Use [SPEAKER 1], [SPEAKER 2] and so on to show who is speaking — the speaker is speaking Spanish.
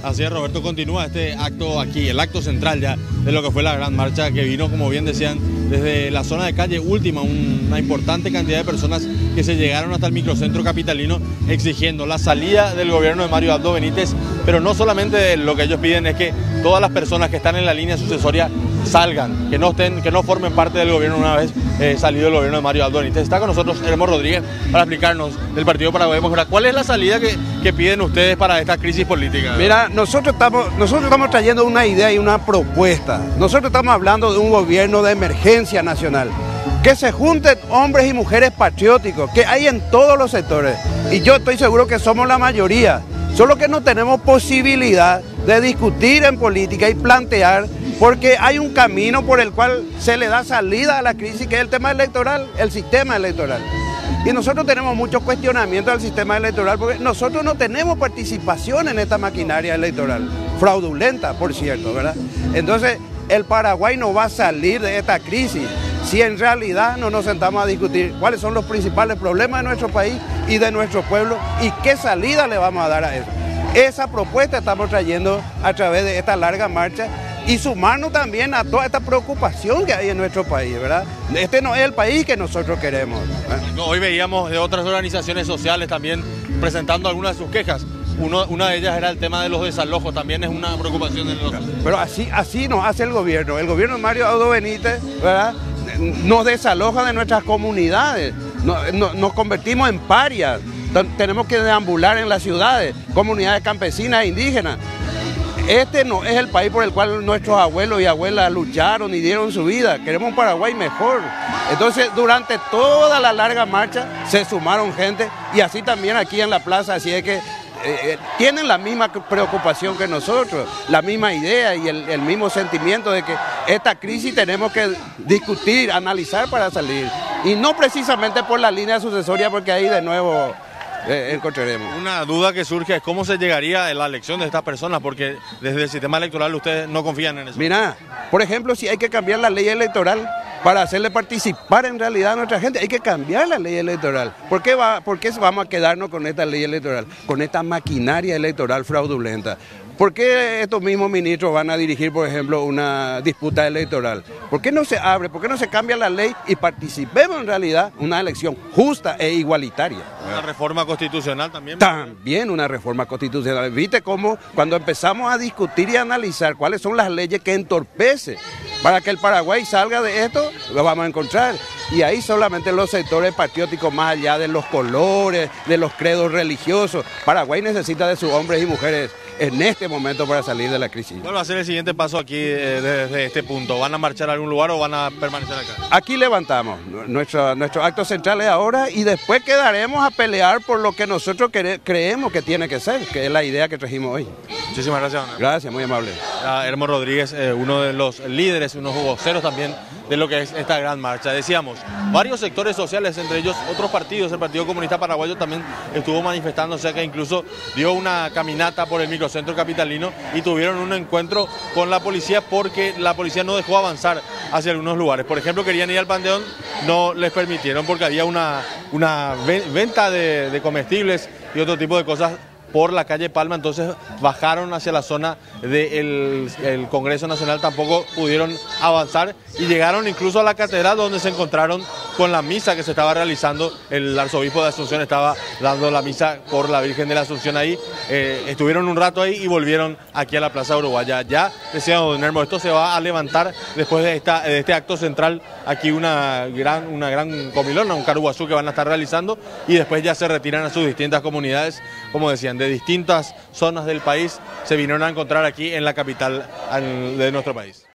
[SPEAKER 1] Así es, Roberto, continúa este acto aquí, el acto central ya de lo que fue la gran marcha que vino, como bien decían, desde la zona de calle Última, una importante cantidad de personas que se llegaron hasta el microcentro capitalino exigiendo la salida del gobierno de Mario Abdo Benítez, pero no solamente lo que ellos piden es que todas las personas que están en la línea sucesoria salgan, que no formen parte del gobierno una vez salido el gobierno de Mario Abdo Benítez. Está con nosotros Hermo Rodríguez para explicarnos del Partido Paraguay Demócrata. ¿Cuál es la salida que piden ustedes para esta crisis política?
[SPEAKER 2] Mira, nosotros estamos trayendo una idea y una propuesta. Nosotros estamos hablando de un gobierno de emergencia nacional. Que se junten hombres y mujeres patrióticos, que hay en todos los sectores. Y yo estoy seguro que somos la mayoría. Solo que no tenemos posibilidad de discutir en política y plantear, porque hay un camino por el cual se le da salida a la crisis, que es el tema electoral, el sistema electoral. Y nosotros tenemos muchos cuestionamientos al sistema electoral, porque nosotros no tenemos participación en esta maquinaria electoral, fraudulenta, por cierto, ¿verdad? Entonces, el Paraguay no va a salir de esta crisis si en realidad no nos sentamos a discutir cuáles son los principales problemas de nuestro país y de nuestro pueblo y qué salida le vamos a dar a eso. Esa propuesta estamos trayendo a través de esta larga marcha y sumarnos también a toda esta preocupación que hay en nuestro país, ¿verdad? Este no es el país que nosotros queremos, ¿eh?
[SPEAKER 1] Hoy veíamos de otras organizaciones sociales también presentando algunas de sus quejas. Una de ellas era el tema de los desalojos, también es una preocupación de nosotros.
[SPEAKER 2] Pero así nos hace el gobierno de Mario Abdo Benítez, ¿verdad? Nos desaloja de nuestras comunidades, nos convertimos en parias, tenemos que deambular en las ciudades, comunidades campesinas e indígenas. Este no es el país por el cual nuestros abuelos y abuelas lucharon y dieron su vida. Queremos un Paraguay mejor. Entonces, durante toda la larga marcha se sumaron gente y así también aquí en la plaza, así es que tienen la misma preocupación que nosotros, la misma idea y el mismo sentimiento de que esta crisis tenemos que discutir, analizar para salir. Y no precisamente por la línea sucesoria, porque ahí de nuevo encontraremos.
[SPEAKER 1] Una duda que surge es cómo se llegaría a la elección de estas personas, porque desde el sistema electoral ustedes no confían en eso.
[SPEAKER 2] Mira, por ejemplo, si hay que cambiar la ley electoral para hacerle participar en realidad a nuestra gente, hay que cambiar la ley electoral. ¿Por qué vamos a quedarnos con esta ley electoral, con esta maquinaria electoral fraudulenta? ¿Por qué estos mismos ministros van a dirigir, por ejemplo, una disputa electoral? ¿Por qué no se abre? ¿Por qué no se cambia la ley y participemos en realidad en una elección justa e igualitaria?
[SPEAKER 1] ¿Una reforma constitucional también?
[SPEAKER 2] También una reforma constitucional. ¿Viste cómo cuando empezamos a discutir y analizar cuáles son las leyes que entorpecen para que el Paraguay salga de esto, lo vamos a encontrar? Y ahí solamente los sectores patrióticos, más allá de los colores, de los credos religiosos, Paraguay necesita de sus hombres y mujeres en este momento para salir de la crisis.
[SPEAKER 1] ¿Cuál va a ser el siguiente paso aquí desde este punto? ¿Van a marchar a algún lugar o van a permanecer acá?
[SPEAKER 2] Aquí levantamos. Nuestro acto central es ahora y después quedaremos a pelear por lo que nosotros creemos que tiene que ser, que es la idea que trajimos hoy.
[SPEAKER 1] Muchísimas gracias, Ana.
[SPEAKER 2] Gracias, muy amable.
[SPEAKER 1] Hermo Rodríguez, uno de los líderes, unos voceros también de lo que es esta gran marcha. Decíamos, varios sectores sociales, entre ellos otros partidos, el Partido Comunista Paraguayo también estuvo manifestando, o sea que incluso dio una caminata por el microcentro capitalino y tuvieron un encuentro con la policía porque la policía no dejó avanzar hacia algunos lugares. Por ejemplo, querían ir al Panteón, no les permitieron porque había una venta de comestibles y otro tipo de cosas por la calle Palma, entonces bajaron hacia la zona del Congreso Nacional, tampoco pudieron avanzar y llegaron incluso a la catedral donde se encontraron con la misa que se estaba realizando. El arzobispo de Asunción estaba dando la misa por la Virgen de la Asunción ahí, estuvieron un rato ahí y volvieron aquí a la Plaza Uruguaya. Ya decía don Hermo, esto se va a levantar después de este acto central, aquí una gran comilona, un caruguazú que van a estar realizando y después ya se retiran a sus distintas comunidades, como decían, de distintas zonas del país se vinieron a encontrar aquí en la capital de nuestro país.